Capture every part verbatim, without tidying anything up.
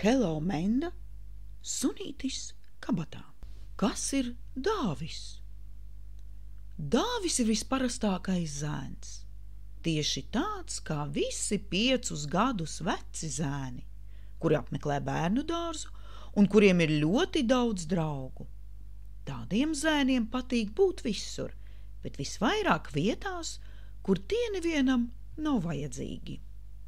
Hello, Menda, sunītis kabatā. Kas ir dāvis? Dāvis ir visparastākais zēns. Tieši tāds, kā visi piecus gadus veci zēni, kuri apmeklē bērnu dārzu un kuriem ir ļoti daudz draugu. Tādiem zēniem patīk būt visur, bet visvairāk vietās, kur tie nevienam nav vajadzīgi.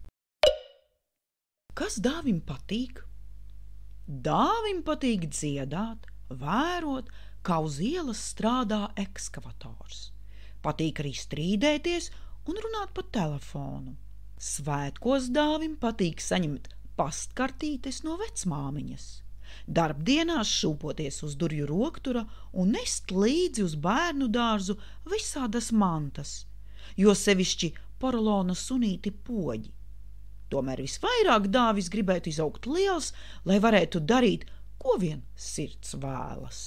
Kas dāvim patīk? Dāvim patīk dziedāt, vērot, kā uz ielas strādā ekskavators. Patīk arī strīdēties un runāt pa telefonu. Svētkos dāvim patīk saņemt pastkartītes no vecmāmiņas. Darbdienās šūpoties uz durvju roktura un nest līdzi uz bērnu dārzu visādas mantas, jo sevišķi porolona sunīti poģi. Tomēr visvairāk dāvis gribētu izaugt liels, lai varētu darīt, ko vien sirds vēlas.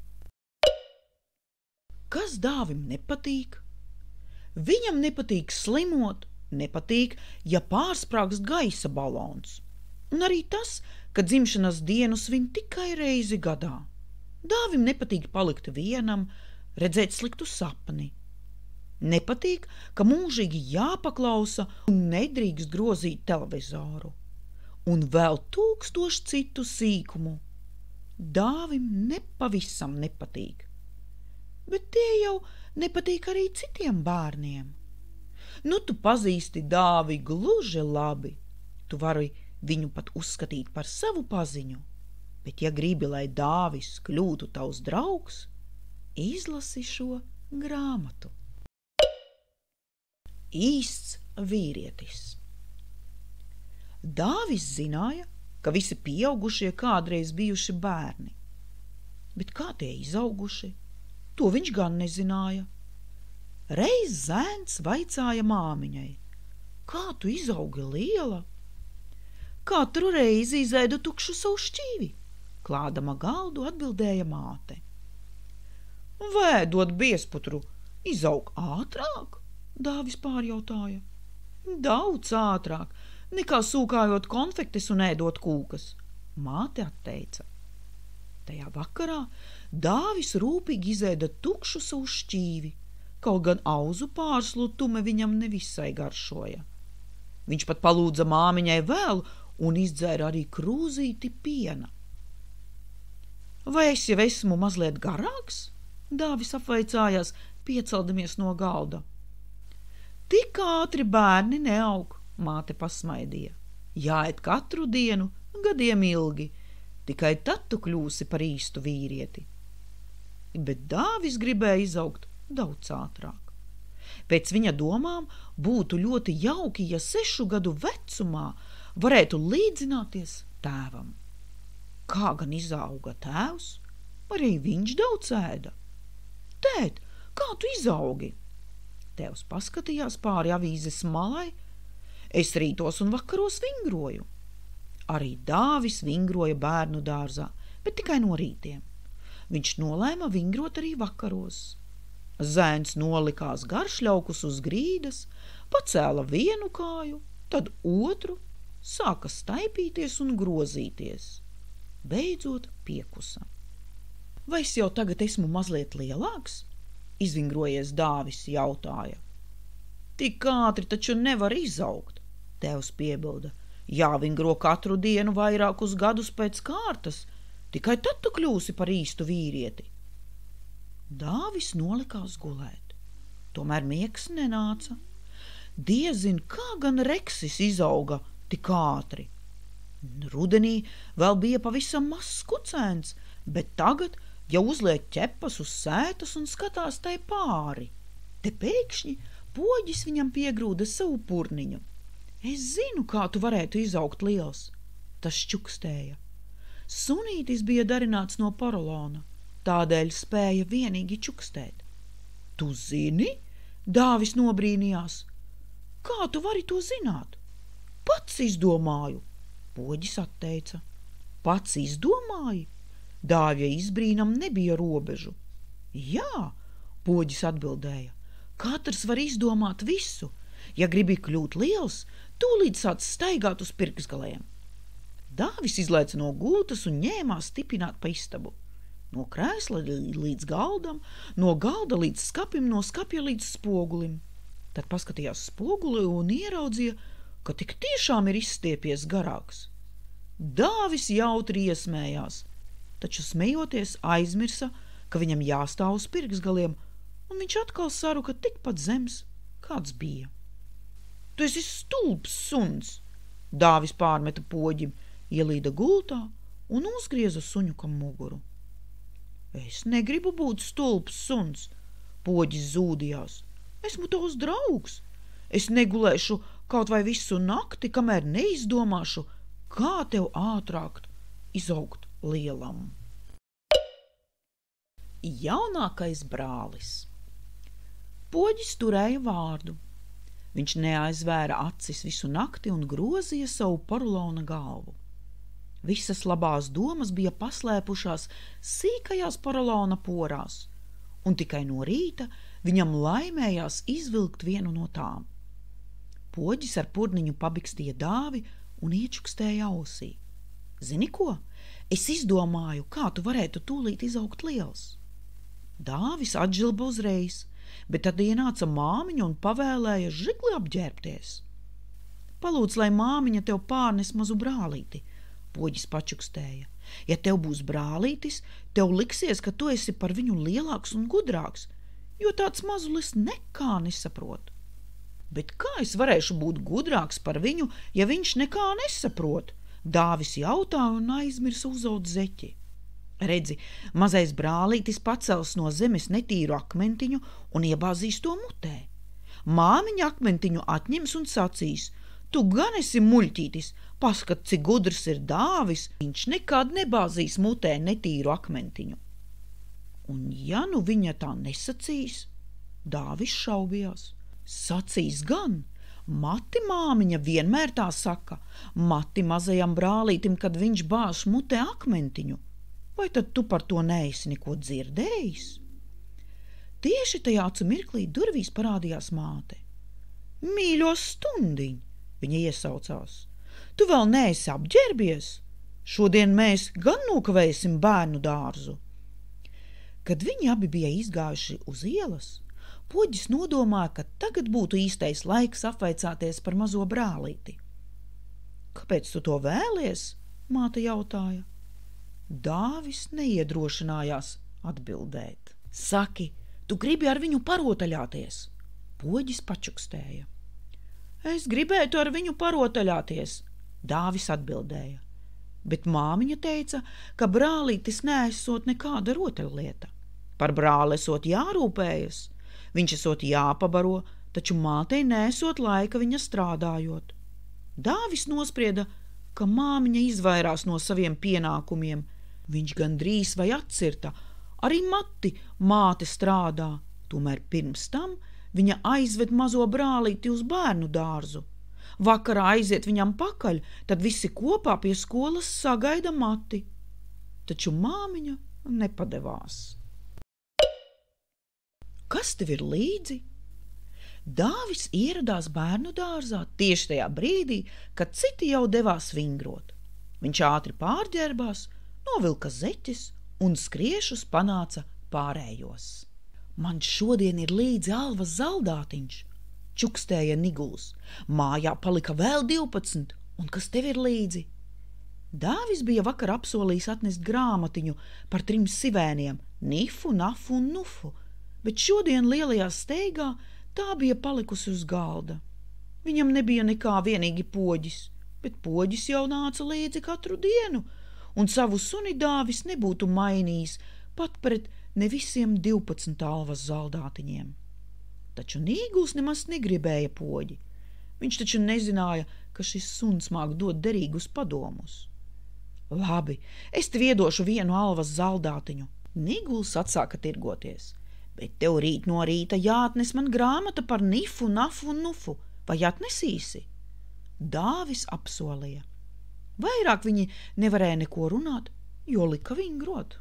Kas dāvim nepatīk? Viņam nepatīk slimot, nepatīk, ja pārsprāgst gaisa balons. Un arī tas, ka dzimšanas dienu svin tikai reizi gadā. Dāvim nepatīk palikt vienam, redzēt sliktu sapni. Nepatīk, ka mūžīgi jāpaklausa un nedrīkst grozīt televizoru. Un vēl tūkstoši citu sīkumu. Dāvim nepavisam nepatīk. Bet tie jau nepatīk arī citiem bērniem. Nu, tu pazīsti dāvi gluži labi. Tu vari viņu pat uzskatīt par savu paziņu. Bet ja gribi, lai dāvis kļūtu tavs draugs, izlasi šo grāmatu. Īsts vīrietis. Dāvis zināja, ka visi pieaugušie kādreiz bijuši bērni. Bet kā tie izauguši? To viņš gan nezināja. Reiz zēns vaicāja māmiņai: kā tu izaugi liela? Katru reizi izēdu tukšu savu šķīvi, klādama galdu atbildēja māte. Vēdot biezputru, izaug ātrāk? Dāvis pārjautāja. Daudz ātrāk, nekā sūkājot konfektes un ēdot kūkas, māte atteica. Tajā vakarā Dāvis rūpīgi izēda tukšu savu šķīvi, kaut gan auzu pārslu tume viņam nevisai garšoja. Viņš pat palūdza māmiņai vēl un izdzēra arī krūzīti piena. Vai es jau esmu mazliet garāks? Dāvis apvaicājās, pieceldamies no galda. Tik ātri bērni neaug, māte pasmaidīja. Jāiet katru dienu, gadiem ilgi, tikai tad tu kļūsi par īstu vīrieti. Bet Dāvis gribēja izaugt daudz ātrāk. Pēc viņa domām būtu ļoti jauki, ja sešu gadu vecumā varētu līdzināties tēvam. Kā gan izauga tēvs? Arī viņš daudz ēda. Tēt, kā tu izaugi? Tēvs paskatījās pāri avīzes malai. Es rītos un vakaros vingroju. Arī Dāvis vingroja bērnu dārzā, bet tikai no rītiem. Viņš nolēma vingrot arī vakaros. Zēns nolikās garšļaukus uz grīdas, pacēla vienu kāju, tad otru, sāka staipīties un grozīties. Beidzot piekusa. Vai es jau tagad esmu mazliet lielāks? Izvingrojies Dāvis jautāja. Tik ātri taču nevar izaugt, tēvs piebilda. Jāvingro katru dienu vairākus gadus pēc kārtas, tikai tad tu kļūsi par īstu vīrieti. Dāvis nolikās gulēt. Tomēr miegs nenāca. Diezin, kā gan Reksis izauga tik ātri. Rudenī vēl bija pavisam mazs kucēns, bet tagad jau uzliek ķepas uz sētas un skatās tai pāri. Te pēkšņi poģis viņam piegrūda savu purniņu. Es zinu, kā tu varētu izaugt liels, tas šķukstēja. Sunītis bija darināts no porolona, tādēļ spēja vienīgi čukstēt. Tu zini? Dāvis nobrīnījās. Kā tu vari to zināt? Pats izdomāju, poģis atteica. Pats izdomāji? Dāvja izbrīnam nebija robežu. Jā, poģis atbildēja. Katrs var izdomāt visu. Ja gribi kļūt liels, tūlīt sāc staigāt uz pirksgaliem. Dāvis izlaica no gultas un ņēmās stipināt pa istabu. No krēsla līdz galdam, no galda līdz skapim, no skapja līdz spogulim. Tad paskatījās spoguli un ieraudzīja, ka tik tiešām ir izstiepies garāks. Dāvis jautri iesmējās, taču smejoties aizmirsa, ka viņam jāstāv uz pirksgaliem, un viņš atkal saruka tikpat zems, kāds bija. Tu esi stulbs suns, Dāvis pārmeta poģim, ielīda gultā un uzgrieza suņukam muguru. Es negribu būt stulbs suns, poģis zūdījās. Esmu tavs draugs. Es negulēšu kaut vai visu nakti, kamēr neizdomāšu, kā tev ātrāk izaugt lielam. Jaunākais brālis. Poģis turēja vārdu. Viņš neaizvēra acis visu nakti un grozīja savu porulona galvu. Visas labās domas bija paslēpušās sīkajās porulona porās, un tikai no rīta viņam laimējās izvilkt vienu no tām. Poģis ar purniņu pabikstīja Dāvi un iečukstēja ausī. Zini ko? Es izdomāju, kā tu varētu tūlīt izaugt liels. Dāvis atžilba uzreiz, bet tad ienāca māmiņa un pavēlēja žigli apģērbties. Palūdz, lai māmiņa tev pārnes mazu brālīti, poģis pačukstēja. Ja tev būs brālītis, tev liksies, ka tu esi par viņu lielāks un gudrāks, jo tāds mazulis nekā nesaprot. Bet kā es varēšu būt gudrāks par viņu, ja viņš nekā nesaprot? Dāvis jautāja un aizmirsa uzaut zeķi. Redzi, mazais brālītis pacels no zemes netīru akmentiņu un iebāzīs to mutē. Māmiņa akmentiņu atņems un sacīs: tu gan esi muļķītis, paskat, cik gudrs ir Dāvis, viņš nekad nebāzīs mutē netīru akmentiņu. Un ja nu viņa tā nesacīs, Dāvis šaubījās. Sacīs gan, mati māmiņa vienmēr tā saka, mati mazajam brālītim, kad viņš bāž mutē akmentiņu. Vai tad tu par to neesi neko dzirdējis? Tieši tajā acu mirklī durvīs parādījās māte. Mīļo stundiņ, viņa iesaucās. Tu vēl neesi apģērbies? Šodien mēs gan nokavēsim bērnu dārzu. Kad viņi abi bija izgājuši uz ielas, poģis nodomāja, ka tagad būtu īstais laiks apvaicāties par mazo brālīti. Kāpēc tu to vēlies? Māte jautāja. Dāvis neiedrošinājās atbildēt. Saki, tu gribi ar viņu parotaļāties? Poģis pačukstēja. Es gribētu ar viņu parotaļāties, Dāvis atbildēja. Bet māmiņa teica, ka brālītis neesot nekāda rotaļlieta. Par brāli esot jārūpējas, viņš esot jāpabaro, taču mātei neesot laika viņa strādājot. Dāvis nosprieda, ka māmiņa izvairās no saviem pienākumiem. Viņš gandrīz vai atcirta, arī mati māte strādā, tomēr pirms tam viņa aizved mazo brālīti uz bērnu dārzu. Vakarā aiziet viņam pakaļ, tad visi kopā pie skolas sagaida mati. Taču māmiņa nepadevās. Kas tev ir līdzi? Dāvis ieradās bērnu dārzā tieši tajā brīdī, kad citi jau devās vingrot. Viņš ātri pārģērbās, novilka zeķes un skriešus panāca pārējos. Man šodien ir līdzi alvas zaldātiņš, čukstēja Niguls. Mājā palika vēl divpadsmit, un kas tev ir līdzi? Dāvis bija vakar apsolījis atnest grāmatiņu par trim sivēniem, Nifu, Nafu un Nufu, bet šodien lielajā steigā tā bija palikusi uz galda. Viņam nebija nekā vienīgi poģis, bet poģis jau nāca līdzi katru dienu, un savu suni Dāvis nebūtu mainījis pat pret ne visiem divpadsmit alvas zaldātiņiem. Taču Nīguls nemaz negribēja poģi. Viņš taču nezināja, ka šis suns māk dot derīgus padomus. Labi, es tev iedošu vienu alvas zaldātiņu. Nīguls atsāka tirgoties. Bet tev rīt no rīta jāatnes man grāmata par Nifu, Nafu un Nufu. Vai atnesīsi? Dāvis apsolīja. Vairāk viņi nevarēja neko runāt, jo lika vingrot.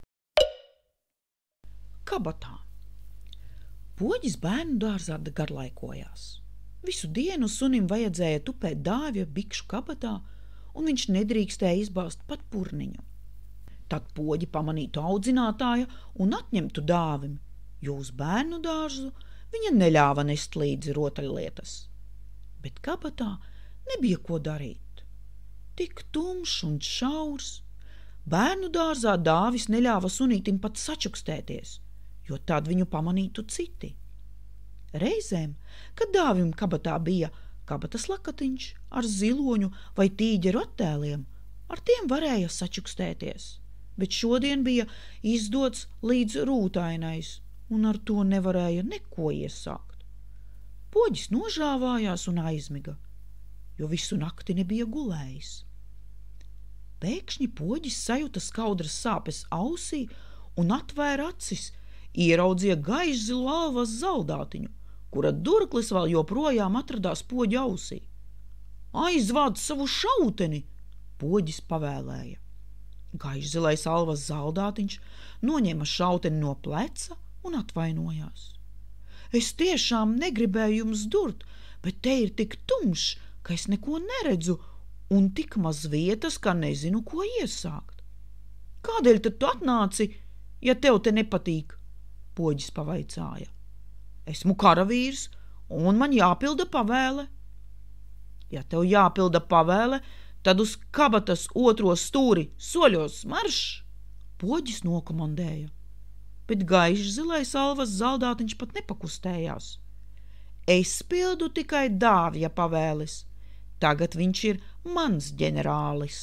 Kabatā. Poģis bērnu dārzā garlaikojās. Visu dienu sunim vajadzēja tupēt Dāvja bikšu kabatā, un viņš nedrīkstēja izbāzt pat purniņu. Tad poģi pamanītu audzinātāja un atņemtu dāvim, jo uz bērnu dārzu viņa neļāva nest līdzi rotaļlietas. Bet kabatā nebija ko darīt. Tik tumšs un šaurs. Bērnu dārzā dāvis neļāva sunītim pat sačukstēties, jo tad viņu pamanītu citi. Reizēm, kad dāvim kabatā bija kabatas lakatiņš ar ziloņu vai tīģeru attēliem, ar tiem varēja sačukstēties, bet šodien bija izdots līdz rūtainais, un ar to nevarēja neko iesākt. Poģis nožāvājās un aizmiga, jo visu nakti nebija gulējis. Pēkšņi poģis sajuta skaudras sāpes ausī un atvēra acis, ieraudzīja gaišzilu alvas zaldātiņu, kura durklis vēl joprojām atradās poģa ausī. Aizvāc savu šauteni, poģis pavēlēja. Gaišzilais alvas zaldātiņš noņēma šauteni no pleca un atvainojās. Es tiešām negribēju jums durt, bet te ir tik tumšs, ka es neko neredzu un tik maz vietas, ka nezinu, ko iesākt. Kādēļ tad tu atnāci, ja tev te nepatīk? Poģis pavaicāja. Esmu karavīrs un man jāpilda pavēle. Ja tev jāpilda pavēle, tad uz kabatas otro stūri soļos marš, poģis nokomandēja. Bet gaišs zilais alvas zaldātiņš pat nepakustējās. Es pildu tikai dāvja pavēles. Tagad viņš ir mans ģenerālis.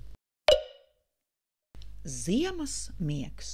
Ziemas miegs.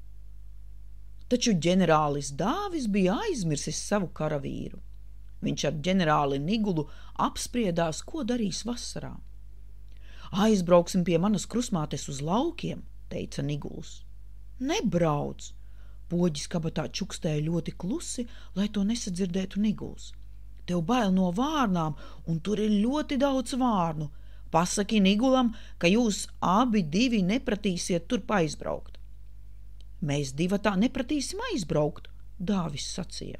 Taču ģenerālis Dāvis bija aizmirsis savu karavīru. Viņš ar ģenerāli Nigulu apspriedās, ko darīs vasarā. Aizbrauksim pie manas krustmātes uz laukiem, teica Niguls. Nebrauc! Poģis kabatā čukstēja ļoti klusi, lai to nesadzirdētu Niguls. Tev bail no vārnām, un tur ir ļoti daudz vārnu. Pasaki Nigulam, ka jūs abi divi nepratīsiet turp aizbraukt. Mēs divatā nepratīsim aizbraukt, Dāvis sacīja.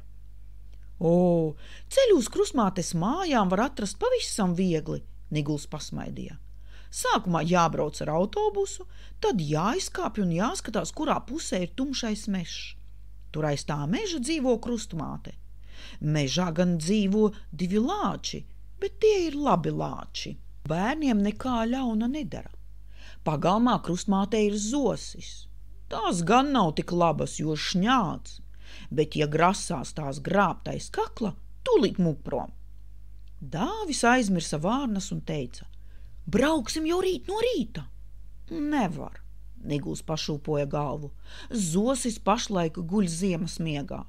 O, ceļu uz krustmātes mājām var atrast pavisam viegli, Niguls pasmaidīja. Sākumā jābrauc ar autobusu, tad jāizkāpj un jāskatās, kurā pusē ir tumšais mežs. Tur aiz tā meža dzīvo krustmāte. Mežā gan dzīvo divi lāči, bet tie ir labi lāči. Bērniem nekā ļauna nedara. Pagalmā krustmātei ir zosis. Tās gan nav tik labas, jo šņāc, bet ja grasās tās grābtais kakla, tūlīt mūk prom. Dāvis aizmirsa vārnas un teica: Brauksim jau rīt no rīta. Nevar, Niguls pašūpoja galvu. Zosis pašlaik guļ ziemas miegā.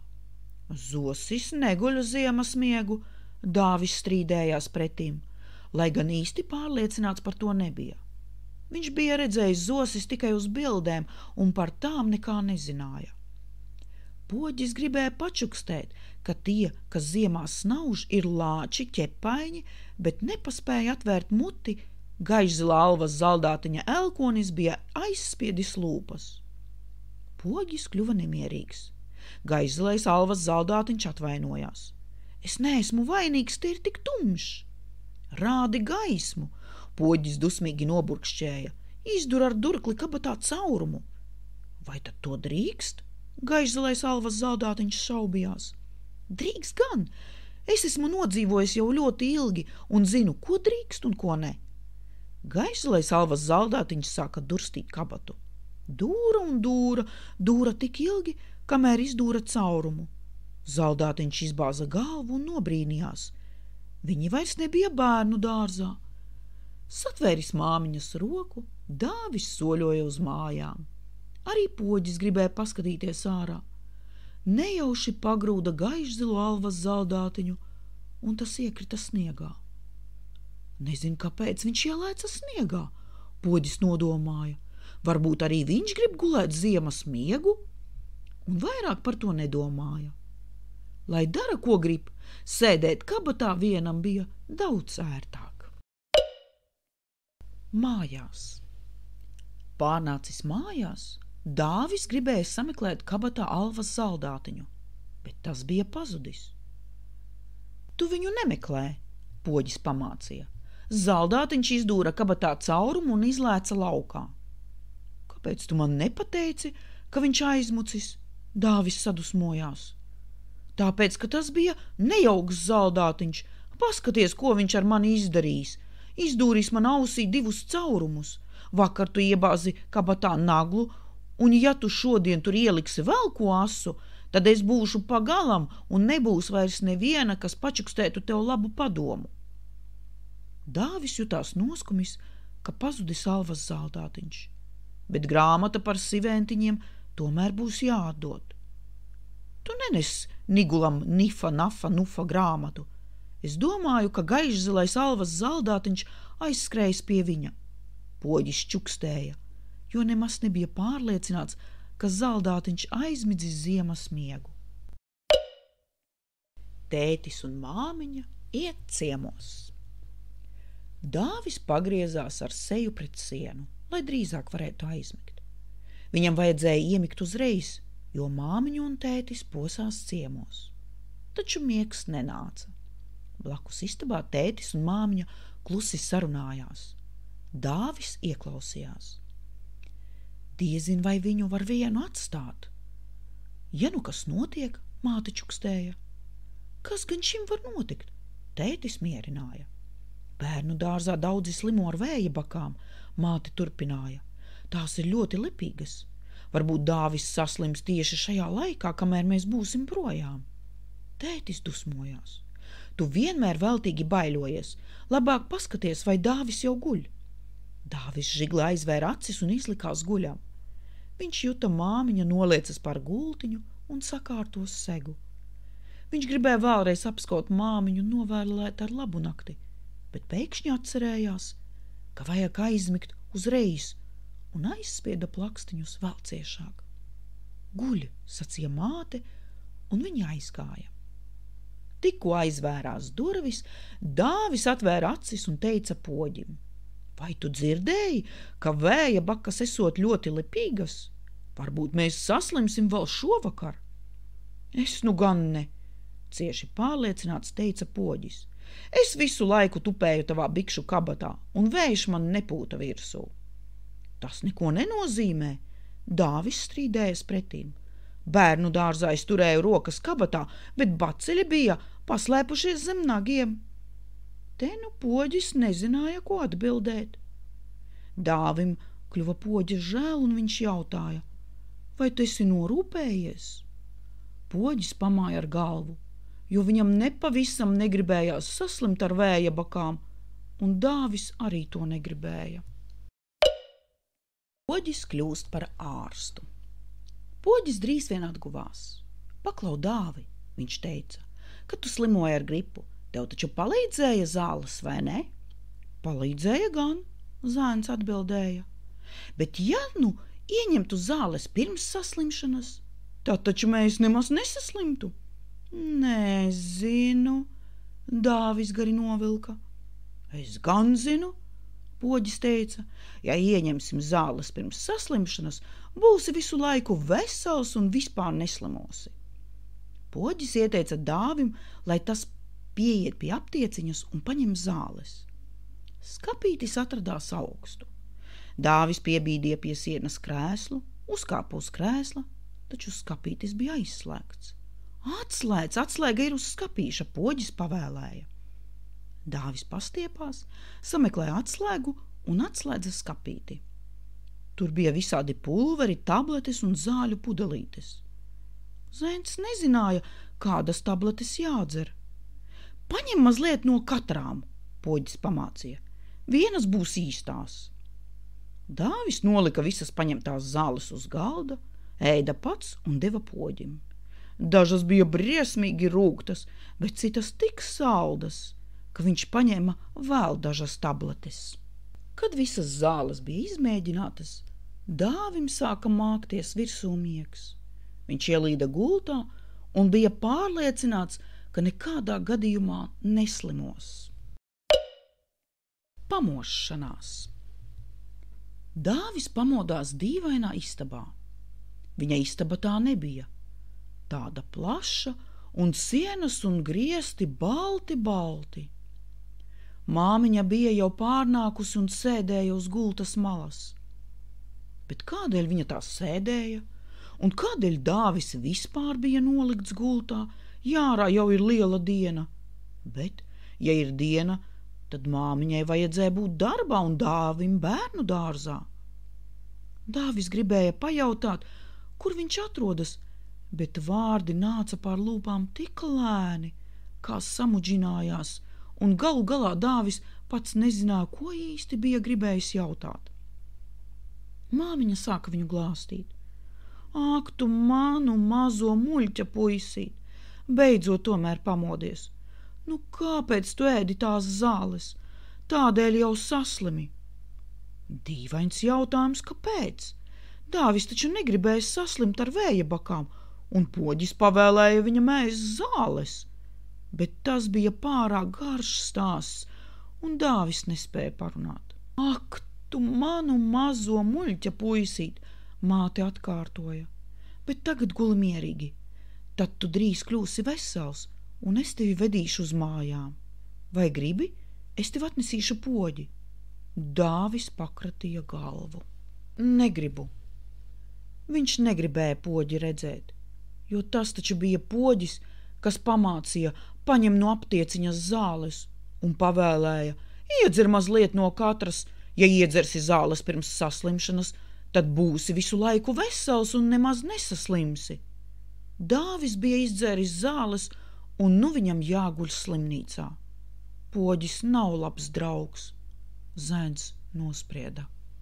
Zosis neguļ ziemas miegu, Dāvis strīdējās pretīm, lai gan īsti pārliecināts par to nebija. Viņš bija redzējis zosis tikai uz bildēm un par tām nekā nezināja. Poģis gribēja pačukstēt, ka tie, kas ziemā snauž, ir lāči, ķepaiņi, bet nepaspēja atvērt muti. Gaišzilā alvas zaldātiņa elkonis bija aizspiedis lūpas. Poģis kļuva nemierīgs. Gaišzilais alvas zaldātiņš atvainojās. Es neesmu vainīgs, te ir tik tumšs. Rādi gaismu, poģis dusmīgi noburkšķēja. Izdur ar durkli kabatā caurumu. Vai tad to drīkst? Gaišzilais alvas zaldātiņš šaubījās. Drīkst gan. Es esmu nodzīvojis jau ļoti ilgi un zinu, ko drīkst un ko ne. Gaišzilais alvas zaldātiņš sāka durstīt kabatu. Dūra un dūra, dūra tik ilgi, kamēr izdūra caurumu. Zaldātiņš izbāza galvu un nobrīnījās. Viņi vairs nebija bērnu dārzā. Satvēris māmiņas roku, Dāvis soļoja uz mājām. Arī poģis gribēja paskatīties ārā. Nejauši pagrūda gaišzilu alvas zaldātiņu, un tas iekrita sniegā. Nezinu, kāpēc viņš ielēca sniegā, poģis nodomāja. Varbūt arī viņš grib gulēt ziemas miegu, un vairāk par to nedomāja. Lai dara, ko grib, sēdēt kabatā vienam bija daudz ērtāk. Mājās. Pārnācis mājās, Dāvis gribēja sameklēt kabatā alvas zaldātiņu, bet tas bija pazudis. Tu viņu nemeklē, poģis pamācīja. Zaldātiņš izdūra kabatā caurumu un izlēca laukā. Kāpēc tu man nepateici, ka viņš aizmucis? Dāvis sadusmojās. Tāpēc, ka tas bija nejauks zaldātiņš. Paskaties, ko viņš ar mani izdarījis. Izdūrīs man ausī divus caurumus. Vakar tu iebāzi kabatā naglu, un ja tu šodien tur ieliksi vēl ko asu, tad es būšu pagalam un nebūs vairs neviena, kas pačukstētu tev labu padomu. Dāvis jutās noskumis, ka pazudis Alvas zaldātiņš, bet grāmata par siventiņiem tomēr būs jāatdod. Tu nenes Nigulam nifa, nafa, nufa grāmatu. Es domāju, ka gaišzilais Alvas zaldātiņš aizskrējis pie viņa. Poģis čukstēja, jo nemaz nebija pārliecināts, ka zaldātiņš aizmidzis ziemas miegu. Tētis un māmiņa iet ciemos. Dāvis pagriezās ar seju pret sienu, lai drīzāk varētu aizmigt. Viņam vajadzēja iemigt uzreiz, jo māmiņa un tētis posās ciemos. Taču miegs nenāca. Blakus istabā tētis un māmiņa klusi sarunājās. Dāvis ieklausījās. Diezin, vai viņu var vienu atstāt? Ja nu kas notiek, māte čukstēja. Kas gan šim var notikt? Tētis mierināja. Bērnu dārzā daudzi slimo ar vēja bakām, māte turpināja. Tās ir ļoti lipīgas. Varbūt Dāvis saslims tieši šajā laikā, kamēr mēs būsim projām. Tētis dusmojās. Tu vienmēr veltīgi baiļojies. Labāk paskaties, vai Dāvis jau guļ. Dāvis žigli aizvēra acis un izlikās guļam. Viņš juta māmiņa noliecas par gultiņu un sakārtos segu. Viņš gribēja vēlreiz apskaut māmiņu un novēlēt ar labu nakti, bet pēkšņi atcerējās, ka vajag aizmigt uzreiz, un aizspieda plakstiņus vēl ciešāk. Guļ, sacīja māte, un viņa aizgāja. Tikko aizvērās durvis, Dāvis atvēra acis un teica poģim. Vai tu dzirdēji, ka vēja bakas esot ļoti lipīgas? Varbūt mēs saslimsim vēl šovakar? Es nu gan ne, cieši pārliecināts teica poģis. Es visu laiku tupēju tavā bikšu kabatā, un vējš man nepūta virsū. Tas neko nenozīmē, Dāvis strīdējas pretīm. Bērnu dārzā es turēju rokas kabatā, bet baceļi bija paslēpušies zem nagiem. Te nu poģis nezināja, ko atbildēt. Dāvim kļuva poģis žēl, un viņš jautāja, vai tu esi norūpējies? Poģis pamāja ar galvu, jo viņam nepavisam negribējās saslimt ar vēja bakām, un Dāvis arī to negribēja. Poģis kļūst par ārstu. Poģis drīz vien atguvās. Paklau, Dāvi, viņš teica, kad tu slimoji ar gripu. Tev taču palīdzēja zāles, vai ne? Palīdzēja gan, zēns atbildēja. Bet ja nu ieņemtu zāles pirms saslimšanas, tad taču mēs nemaz nesaslimtu. Nezinu, Dāvis gari novilka. Es gan zinu, poģis teica, ja ieņemsim zāles pirms saslimšanas, būsi visu laiku vesels un vispār neslimosi. Poģis ieteica Dāvim, lai tas pieiet pie aptieciņas un paņem zāles. Skapītis atradās augstu. Dāvis piebīdīja pie sienas krēslu, uzkāpa uz krēsla, taču skapītis bija aizslēgts. Atslēdz, atslēga ir uz skapīša, poģis pavēlēja. Dāvis pastiepās, sameklēja atslēgu un atslēdza skapīti. Tur bija visādi pulveri, tabletes un zāļu pudelītes. Zēns nezināja, kādas tabletes jādzer. Paņem mazliet no katrām, poģis pamācīja. Vienas būs īstās. Dāvis nolika visas paņemtās zāles uz galda, ēda pats un deva poģim. Dažas bija briesmīgi rūgtas, bet citas tik saldas, ka viņš paņēma vēl dažas tabletes. Kad visas zāles bija izmēģinātas, Dāvim sāka mākties virsū miegs. Viņš ielīda gultā un bija pārliecināts, ka nekādā gadījumā neslimos. Pamošanās. Dāvis pamodās dīvainā istabā. Viņa istaba tā nebija. Tāda plaša un sienas un griesti balti balti. Māmiņa bija jau pārnākusi un sēdēja uz gultas malas. Bet kādēļ viņa tā sēdēja? Un kādēļ Dāvis vispār bija nolikts gultā? Jārā jau ir liela diena. Bet, ja ir diena, tad māmiņai vajadzēja būt darbā un Dāvim bērnu dārzā. Dāvis gribēja pajautāt, kur viņš atrodas, bet vārdi nāca pār lūpām tik lēni, kā samudžinājās, un galu galā Dāvis pats nezināja, ko īsti bija gribējis jautāt. Māmiņa sāka viņu glāstīt. Ak, tu manu mazo muļķa puisīt, beidzot tomēr pamodies. Nu, kāpēc tu ēdi tās zāles? Tādēļ jau saslimi. Dīvains jautājums, kāpēc? Dāvis taču negribēja saslimt ar vēja bakām, un poģis pavēlēja viņam ēst zāles. Bet tas bija pārāk garš stāsts, un Dāvis nespēja parunāt. Ak, tu manu mazo muļķa puisīt, māte atkārtoja, bet tagad guli mierīgi. Tad tu drīz kļūsi vesels, un es tevi vedīšu uz mājām. Vai gribi? Es tev atnesīšu poģi. Dāvis pakratīja galvu. Negribu. Viņš negribēja poģi redzēt, jo tas taču bija poģis, kas pamācīja paņem no aptieciņas zāles un pavēlēja, iedzer mazliet no katras, ja iedzersi zāles pirms saslimšanas, tad būsi visu laiku vesels un nemaz nesaslimsi. Dāvis bija izdzēris zāles, un nu viņam jāguļ slimnīcā. Poģis nav labs draugs, zēns nosprieda.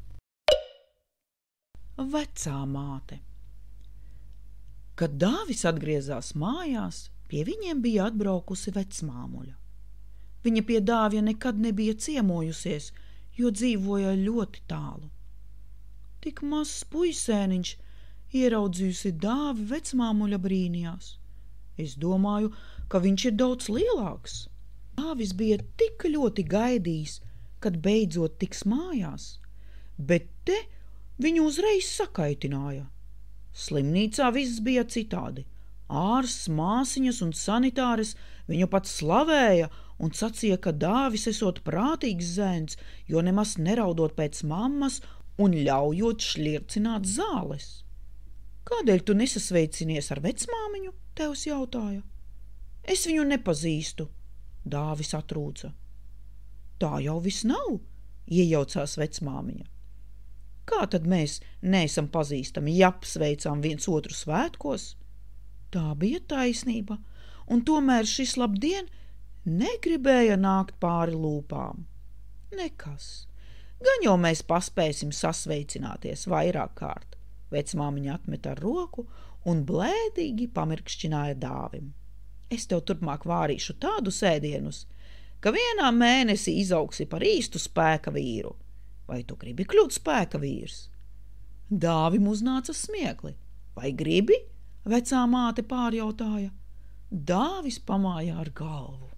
Vecā māte. Kad Dāvis atgriezās mājās, pie viņiem bija atbraukusi vecmāmuļa. Viņa pie Dāvja nekad nebija ciemojusies, jo dzīvoja ļoti tālu. Tik mazs puisēniņš, ieraudzījusi Dāvi, vecmāmuļa brīnījās. Es domāju, ka viņš ir daudz lielāks. Dāvis bija tik ļoti gaidījis, kad beidzot tiks mājās, bet te viņu uzreiz sakaitināja. Slimnīcā viss bija citādi. Ārsts, māsiņas un sanitāris viņu pat slavēja un sacīja, ka Dāvis esot prātīgs zēns, jo nemaz neraudot pēc mammas un ļaujot šļircināt zāles. Kādēļ tu nesasveicinies ar vecmāmiņu? Tevs jautāja. Es viņu nepazīstu, Dāvis atrūca. Tā jau viss nav, iejaucās vecmāmiņa. Kā tad mēs neesam pazīstami, ja apsveicām viens otru svētkos? Tā bija taisnība, un tomēr šis labdien negribēja nākt pāri lūpām. Nekas, gan jau mēs paspēsim sasveicināties vairāk kārt, vecmāmiņa atmeta ar roku un blēdīgi pamirkšķināja Dāvim. Es tev turpmāk vārīšu tādu sēdienus, ka vienā mēnesī izaugsi par īstu spēka vīru. Vai tu gribi kļūt spēka vīrs? Dāvim uznāca smiekli. Vai gribi? Vecā māte pārjautāja. Dāvis pamāja ar galvu.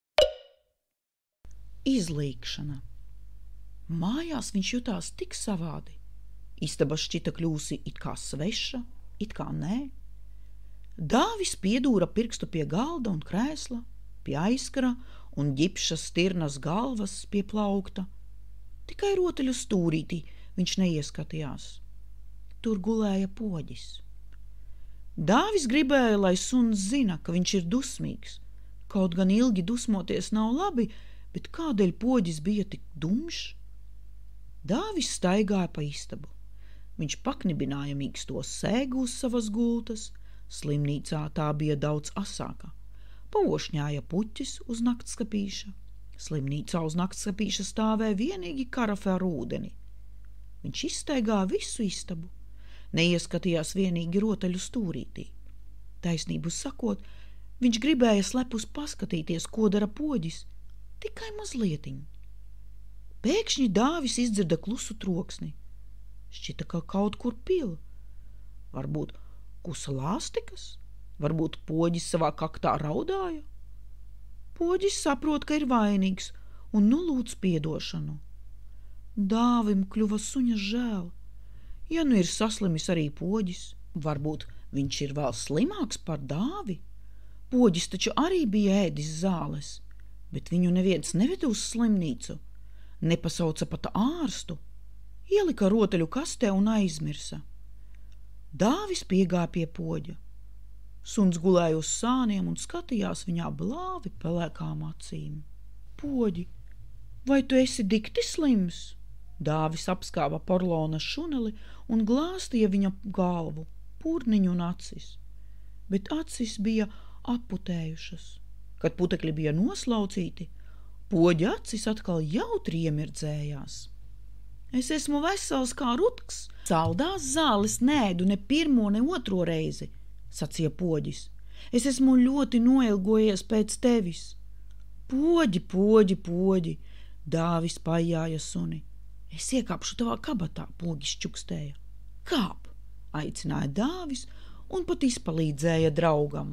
Izlīkšana. Mājās viņš jutās tik savādi. Istaba šķita kļūsi it kā sveša, it kā nē. Dāvis piedūra pirkstu pie galda un krēsla, pie aizkara un ģipša stirnas galvas pie plaukta. Tikai rotaļu stūrītī viņš neieskatījās. Tur gulēja poģis. Dāvis gribēja, lai suns zina, ka viņš ir dusmīgs. Kaut gan ilgi dusmoties nav labi, bet kādēļ poģis bija tik dumšs? Dāvis staigāja pa istabu. Viņš paknibināja mīksto sēgu uz savas gultas, slimnīcā tā bija daudz asāka. Paošņāja puķis uz naktskapīša. Slimnīcā uz naktskapīša stāvēja vienīgi karafe ar ūdeni. Viņš izstaigāja visu istabu, neieskatījās vienīgi rotaļu stūrītī. Taisnību sakot, viņš gribēja slepus paskatīties, ko dara poģis, tikai mazlietiņ. Pēkšņi Dāvis izdzirda klusu troksni. Šķita, ka kaut kur pila. Varbūt kusa lāstikas, varbūt poģis savā kaktā raudāja. Poģis saprot, ka ir vainīgs, un nu lūdz piedošanu. Dāvim kļuva suņa žēl. Ja nu ir saslimis arī poģis, varbūt viņš ir vēl slimāks par Dāvi. Poģis taču arī bija ēdis zāles. bet viņu neviens neveda uz slimnīcu, nepasauca pat ārstu, ielika rotaļu kastē un aizmirsa. Dāvis piegāja pie poģa. Suns gulēja uz sāniem un skatījās viņā blāvi pelēkām acīm. Poģi, vai tu esi dikti slims? Dāvis apskāva porlona šuneli un glāstīja viņa galvu, purniņu un acis, bet acis bija aputējušas. Kad putekļi bija noslaucīti, poģa acis atkal jautri iemirdzējās. Es esmu vesels kā rutks, saldās zāles neēdu ne pirmo, ne otro reizi, sacīja poģis. Es esmu ļoti noilgojies pēc tevis. Poģi, poģi, poģi, Dāvis pajāja suni. Es iekāpšu tavā kabatā, poģis čukstēja. Kāp, aicināja Dāvis un pat izpalīdzēja draugam.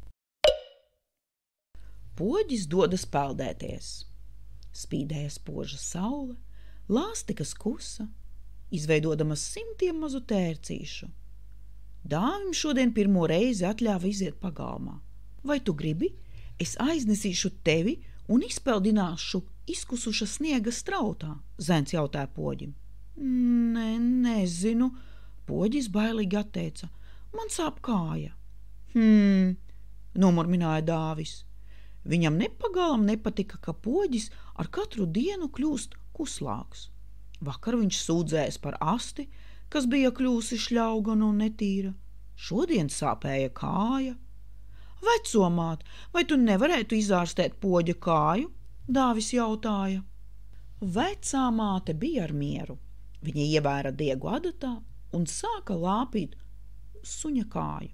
Poģis dodas peldēties. Spīdēja spoža saule, lāstikas kusa, izveidodama simtiem mazu tērcīšu. Dāvim šodien pirmo reizi atļāva iziet pagalmā. Vai tu gribi? Es aiznesīšu tevi un izpeldināšu izkusuša sniega strautā, zēns jautāja poģim. Ne, nezinu, poģis bailīgi atteica. Man sāp kāja. Hmm, nomurmināja Dāvis. Viņam nepagalam nepatika, ka poģis ar katru dienu kļūst kuslāks. Vakar viņš sūdzējās par asti, kas bija kļūsi šļaugana un netīra. Šodien sāpēja kāja. Vecomāt, vai tu nevarētu izārstēt poģa kāju? Dāvis jautāja. Vecā māte bija ar mieru. Viņa ievēra diegu adatā un sāka lāpīt suņa kāju.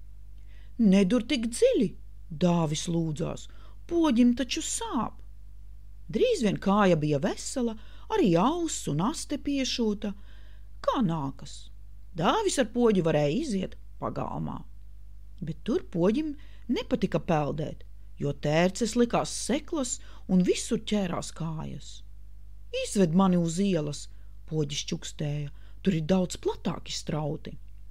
Nedur tik dziļi, Dāvis lūdzās, poģim taču sāp. Drīz vien kāja bija vesela, arī auss un aste piešūta. Kā nākas? Dāvis ar poģi varēja iziet pagalmā. Bet tur poģim nepatika peldēt, jo tērces likās seklas un visur ķērās kājas. Izved mani uz ielas, poģis čukstēja, tur ir daudz platāki strauti.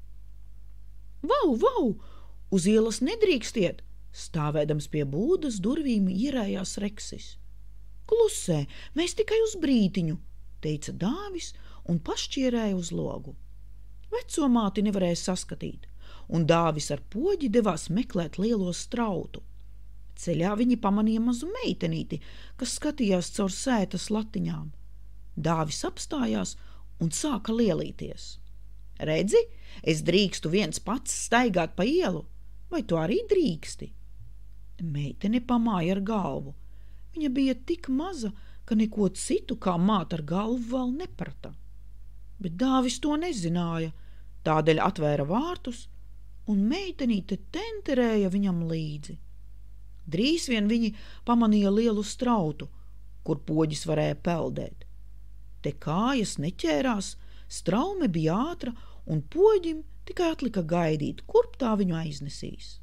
Vau, vau, uz ielas nedrīkstiet, stāvēdams pie būdas durvīm ierējās Reksis. Klusē, mēs tikai uz brītiņu, teica Dāvis un pašķierēja uz logu. Vecomāti nevarēja saskatīt, un Dāvis ar poģi devās meklēt lielo strautu. Ceļā viņi pamanīja mazu meitenīti, kas skatījās caur sētas latiņām. Dāvis apstājās un sāka lielīties. Redzi, es drīkstu viens pats staigāt pa ielu, vai tu arī drīksti? Meitene pamāja ar galvu. Viņa bija tik maza, ka neko citu kā māt ar galvu vēl neprata. Bet Dāvis to nezināja, tādēļ atvēra vārtus, un meitenīte tenterēja viņam līdzi. Drīz vien viņi pamanīja lielu strautu, kur poģis varēja peldēt. Te kājas neķērās, straume bija ātra, un poģim tikai atlika gaidīt, kurp tā viņu aiznesīs.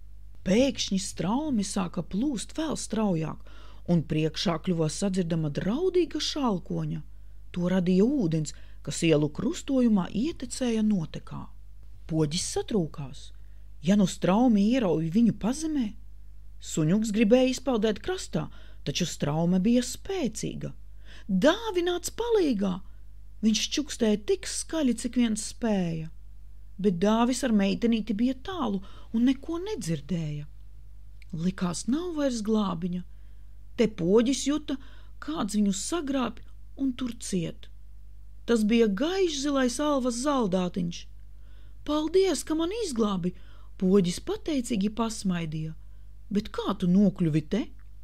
Pēkšņi straume sāka plūst vēl straujāk, un priekšā kļuva sadzirdama draudīga šalkoņa. To radīja ūdens, kas ielu krustojumā ietecēja notekā. Poģis satrūkās. Ja nu straumi ierauj viņu pazemē? Suņuks gribēja izpeldēt krastā, taču straume bija spēcīga. Dāvi nāc palīgā! Viņš čukstēja tik skaļi, cik viens spēja. Bet Dāvis ar meitenīti bija tālu un neko nedzirdēja. Likās nav vairs glābiņa. Te poģis juta, kāds viņu sagrābj un tur ciet. Tas bija gaišzilais alvas zaldātiņš. Paldies, ka man izglābi, poģis pateicīgi pasmaidīja. Bet kā tu nokļuvi te?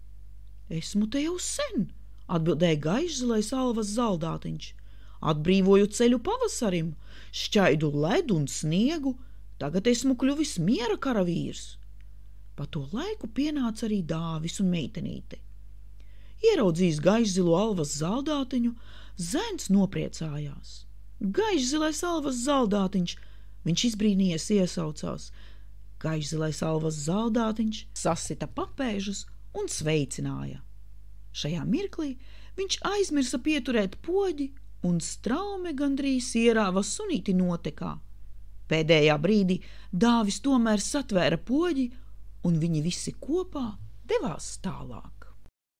Esmu te jau sen, atbildēja gaišzilais alvas zaldātiņš. Atbrīvoju ceļu pavasarim, šķaidu ledu un sniegu, tagad esmu kļuvis miera karavīrs. Pa to laiku pienāca arī Dāvis un meitenīte. Ieraudzījis gaišzilo alvas zaldātiņu, zēns nopriecājās. Gaišzilais alvas zaldātiņš, viņš izbrīnījies iesaucās. Gaišzilais alvas zaldātiņš sasita papēžus un sveicināja. Šajā mirklī viņš aizmirsa pieturēt poģi, un straume gandrīz ierāva sunīti notekā. Pēdējā brīdī Dāvis tomēr satvēra poģi, un viņi visi kopā devās tālāk.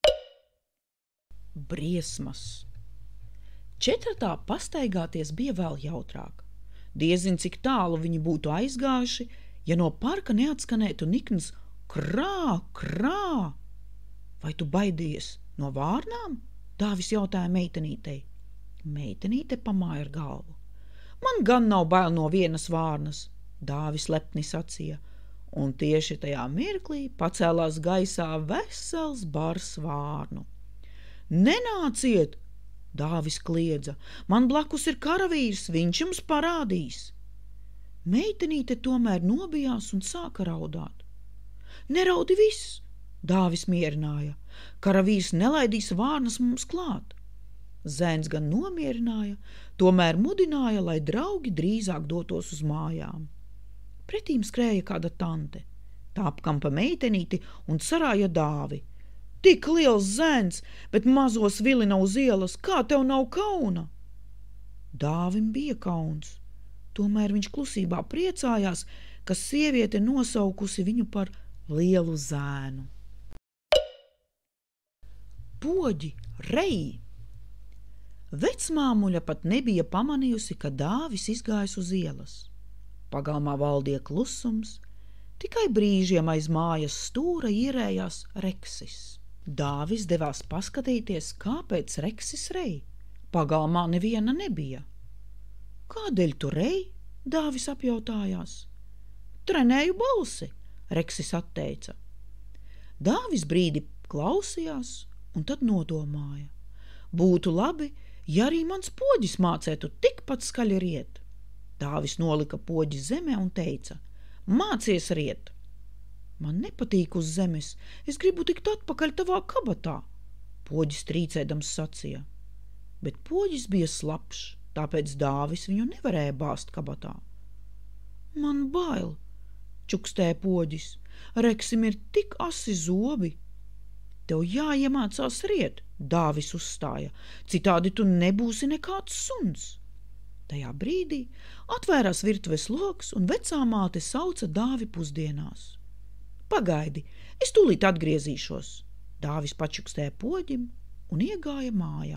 Briesmas. Četratā pastaigāties bija vēl jautrāk. Diezin, cik tālu viņi būtu aizgājuši, ja no parka neatskanētu nikns krā, krā. Vai tu baidies no vārnām? Dāvis jautāja meitenītei. Meitenīte pamāja ar galvu. Man gan nav bail no vienas vārnas, Dāvis lepni sacīja, un tieši tajā mirklī pacēlās gaisā vesels bars vārnu. Nenāciet! Dāvis kliedza. Man blakus ir karavīrs, viņš jums parādīs. Meitenīte tomēr nobijās un sāka raudāt. Neraudi viss, Dāvis mierināja. Karavīrs nelaidīs vārnas mums klāt. Zēns gan nomierināja, tomēr mudināja, lai draugi drīzāk dotos uz mājām. Pretīm skrēja kāda tante. Tā apkampa meitenīti un sarāja Dāvi. Tik liels zēns, bet mazos vilina uz ielas, kā tev nav kauna? Dāvim bija kauns. Tomēr viņš klusībā priecājās, ka sieviete nosaukusi viņu par lielu zēnu. Poģi, reji! Vecmāmuļa pat nebija pamanījusi, ka Dāvis izgājis uz ielas. Pagalmā valdīja klusums, tikai brīžiem aiz mājas stūra ierējās Reksis. Dāvis devās paskatīties, kāpēc Reksis rej. Pagalmā neviena nebija. Kādēļ tu rej? Dāvis apjautājās. Trenēju balsi, Reksis atteica. Dāvis brīdi klausījās un tad nodomāja. Būtu labi, ja arī mans poģis mācētu tikpat skaļi riet. Dāvis nolika poģi zemē un teica, mācies riet. Man nepatīk uz zemes, es gribu tikt atpakaļ tavā kabatā, poģis trīcēdams sacīja. Bet poģis bija slapšs, tāpēc Dāvis viņu nevarēja bāzt kabatā. Man bail, čukstēja poģis, Reksim ir tik asi zobi. Tev jāiemācās riet, Dāvis uzstāja, citādi tu nebūsi nekāds suns. Tajā brīdī atvērās virtuves logs un vecā māte sauca Dāvi pusdienās. Pagaidi, es tūlīt atgriezīšos. Dāvis pačukstēja poģim un iegāja mājā.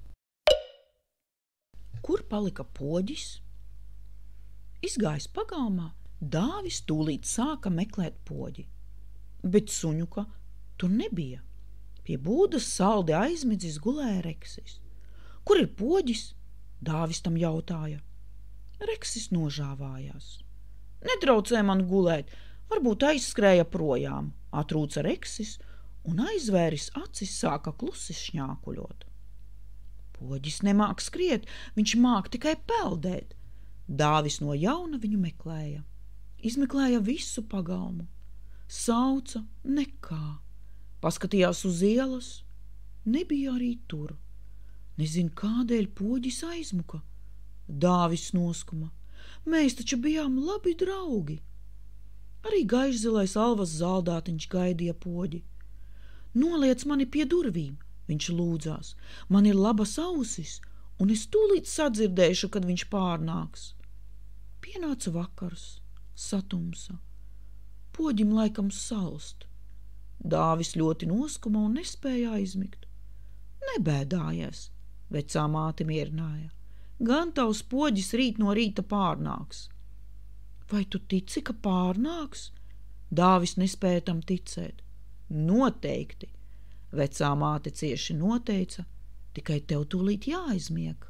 Kur palika poģis? Izgājis pagalmā, Dāvis tūlīt sāka meklēt poģi. Bet suņuka tur nebija. Pie būdas saldi aizmidzis gulēja Reksis. Kur ir poģis? Dāvis tam jautāja. Reksis nožāvājās. Netraucē man gulēt, varbūt aizskrēja projām, atrūca Reksis un aizvēris acis sāka klusi šņākuļot. Poģis nemāk skriet, viņš māk tikai peldēt. Dāvis no jauna viņu meklēja. Izmeklēja visu pagalmu. Sauca nekā. Paskatījās uz ielas, nebija arī tur. Nezin, kādēļ poģis aizmuka. Dāvis noskuma. Mēs taču bijām labi draugi. Arī gaišzilais alvas zaldātiņš gaidīja poģi. Noliec mani pie durvīm, viņš lūdzās. Man ir labas ausis, un es tūlīt sadzirdēšu, kad viņš pārnāks. Pienāca vakars, satumsa. Poģim laikam salst. Dāvis ļoti noskuma un nespēja aizmigt. Nebēdājies, vecā māte mierināja. Gan tavs poģis rīt no rīta pārnāks. Vai tu tici, ka pārnāks? Dāvis nespēja tam ticēt. Noteikti, vecā māte cieši noteica, tikai tev tūlīt jāaizmieg.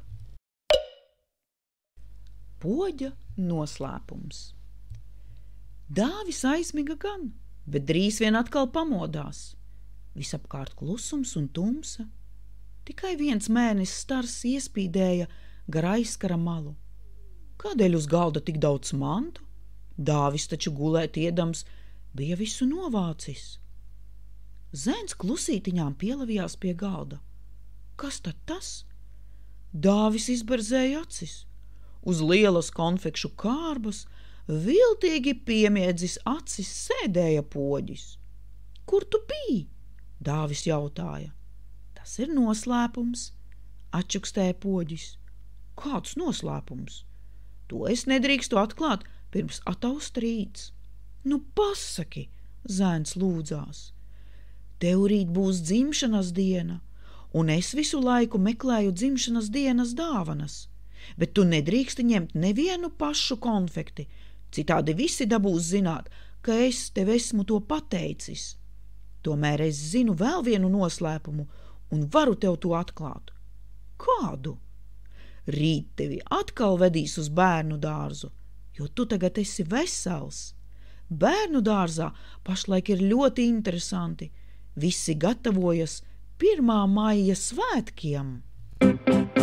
Poģa noslēpums. Dāvis aizmiga gan, bet drīz vien atkal pamodās. Visapkārt klusums un tumsa. Tikai viens mēnesis stars iespīdēja gar aizkara malu. Kādēļ uz galda tik daudz mantu? Dāvis taču gulēt iedams bija visu novācis. Zēns klusītiņām pielavījās pie galda. Kas tad tas? Dāvis izberzēja acis. Uz lielas konfekšu kārbas viltīgi piemiedzis acis sēdēja poģis. Kur tu biji? Dāvis jautāja. Tas ir noslēpums, atčukstēja poģis. Kāds noslēpums? To es nedrīkstu atklāt, pirms ataust rīts. Nu pasaki, zēns lūdzās. Tev rīt būs dzimšanas diena, un es visu laiku meklēju dzimšanas dienas dāvanas, bet tu nedrīksti ņemt nevienu pašu konfekti, citādi visi dabūs zināt, ka es tev esmu to pateicis. Tomēr es zinu vēl vienu noslēpumu un varu tev to atklāt. Kādu? Rīt tevi atkal vedīs uz bērnu dārzu, jo tu tagad esi vesels. Bērnu dārzā pašlaik ir ļoti interesanti. Visi gatavojas pirmā maija svētkiem.